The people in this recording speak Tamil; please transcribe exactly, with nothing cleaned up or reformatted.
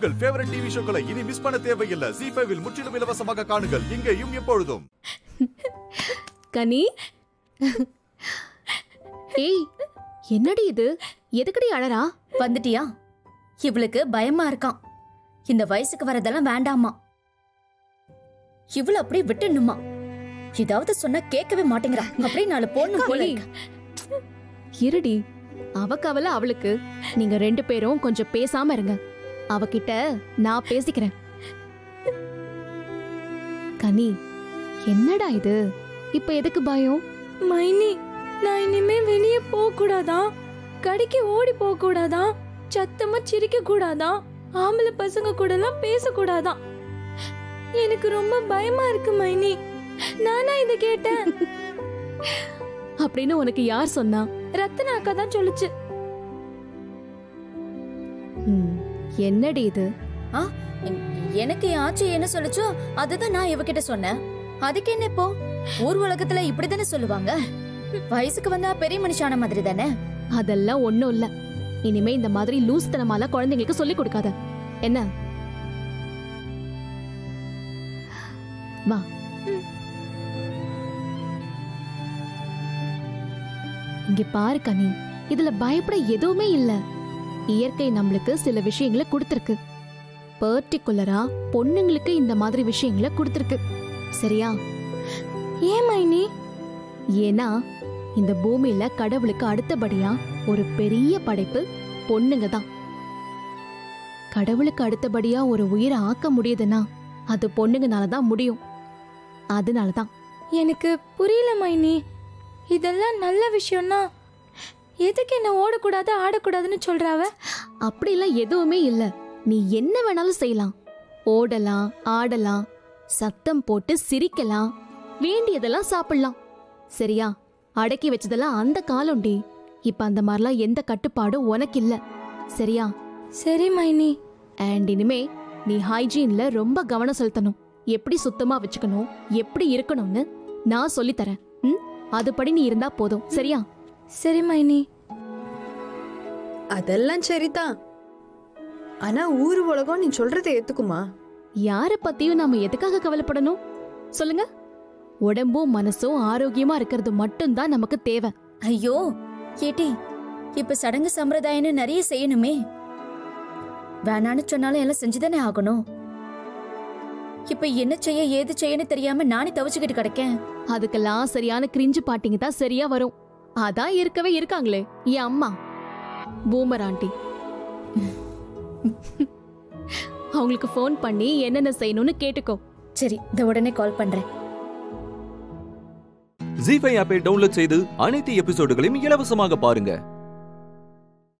உங்கள் ஃபேவரட் டிவி ஷோக்களை இனி மிஸ் பண்ண தேவையில்லை. ஜீ ஃபைவ் இல் முற்றிலும் இலவசமாக காணுங்கள். இங்கேயும் எப்பொழுதும். கனி, ஏய் என்னடி இது? எதுக்கடி அழறா? வந்துட்டியா? இவளுக்கு பயமா இருக்கான். இந்த வயசுக்கு வரதெல்லாம் வேண்டாமா. இவள அப்படியே விட்டுணுமா? ஏதாவது சொன்னா கேட்கவே மாட்டேங்கிறா. அப்படியே நாலு போடணும் போல. இருடி, அவ கவலை அவளுக்கு. நீங்க ரெண்டு பேரும் கொஞ்சம் பேசாம இருங்க. அவகிட்ட நான் பேசிக்கிறேன். கனி, என்னடா இது? இப்ப எதுக்கு பயம்? மைனி, நான் இனிமே வெளியே போக கூடாதா? கடைக்கு ஓடி போக கூடாதா? சத்தமா சிரிக்க கூடாதா? ஆம்பளை பசங்க கூட எல்லாம் பேசக்கூடாதா? எனக்கு ரொம்ப பயமா இருக்கு மைனி. நானா இத கேட்டேன்? அப்படின்னு உனக்கு யார் சொன்னா? ரத்தன அக்கா தான் சொல்லுச்சு. என்னடி இது? எனக்கு ஆச்சு என்ன சொல்லுச்சோ அதுதான் நான் இவகிட்ட சொன்னேன். அதுக்கு என்ன இப்போ? ஊர் உலகத்துல இப்படிதானே சொல்லுவாங்க. வயசுக்கு வந்தா பெரிய மனுஷான மாதிரி தானே. அதெல்லாம் ஒண்ணும் இல்ல. இனிமே இந்த மாதிரி லூஸ் தனமால குழந்தைங்களுக்கு சொல்லி கொடுக்காத என்ன? வா. இங்க பாரு கனி, இதுல பயப்பட எதுவுமே இல்ல. இயற்கை நம்மளுக்கு சில விஷயங்களை கொடுத்திருக்கு. பர்டிகுலரா பொண்ணுங்களுக்கு இந்த மாதிரி விஷயங்களை கொடுத்திருக்கு. சரியா? ஏன் மைனி? ஏன்னா இந்த பூமியில கடவுளுக்கு அடுத்தபடியா ஒரு பெரிய படைப்பு பொண்ணுங்க தான். கடவுளுக்கு அடுத்தபடியா ஒரு உயிரை ஆக்க முடியுதுன்னா அது பொண்ணுங்கனாலதான் முடியும். அதனாலதான். எனக்கு புரியல மைனி. இதெல்லாம் நல்ல விஷயம்னா எதுக்கு என்ன ஓடக்கூடாது ஆடக்கூடாதுன்னு சொல்றாவ? அப்படிலாம் எதுவுமே இல்ல. நீ என்ன வேணாலும் செய்யலாம். ஓடலாம், ஆடலாம், சத்தம் போட்டு சிரிக்கலாம், வேண்டியதெல்லாம் சாப்பிடலாம். சரியா? அடக்கி வச்சதெல்லாம் அந்த காலம்டி. இப்ப அந்த மாதிரிலாம் எந்த கட்டுப்பாடும் உனக்கு இல்ல. சரியா? சரி மைனி. அண்ட் இனிமே நீ ஹைஜீன்ல ரொம்ப கவனம் செலுத்தணும். எப்படி சுத்தமா வச்சுக்கணும், எப்படி இருக்கணும்னு நான் சொல்லித்தரேன். ம், அதுபடி நீ இருந்தா போதும். சரியா? சரி மைனி. அதெல்லாம் சரிதான். ஆனா ஊரு உலகம் நீ சொல்றதை ஏத்துக்குமா? யார பத்தியும் நாம எதுக்காக கவலைப்படணும் சொல்லுங்க? உடம்பும் மனசும் ஆரோக்கியமா இருக்கிறது மட்டும்தான் நமக்கு தேவை. ஐயோ கேட்டி, இப்ப சடங்கு சம்பிரதாயம்னு நிறைய செய்யணுமே. வேணான்னு சொன்னாலும் எல்லாம் செஞ்சுதானே ஆகணும். இப்ப என்ன செய்ய ஏது செய்யன்னு தெரியாம நானே தவிச்சுக்கிட்டு கிடக்கேன். அதுக்கெல்லாம் சரியான கிரிஞ்சு பாட்டிங்க தான் சரியா வரும். அதான் இருக்கவே இருக்காங்களே என் அம்மா பூமர் ஆண்டி. அவங்களுக்கு போன் பண்ணி என்னென்ன செய்யணும்னு கேட்டுக்கோ. சரி, இந்த உடனே கால் பண்றேன். ஜீ ஃபைவ் ஆப்பை டவுன்லோட் செய்து அனைத்து எபிசோடுகளையும் இலவசமாக பாருங்க.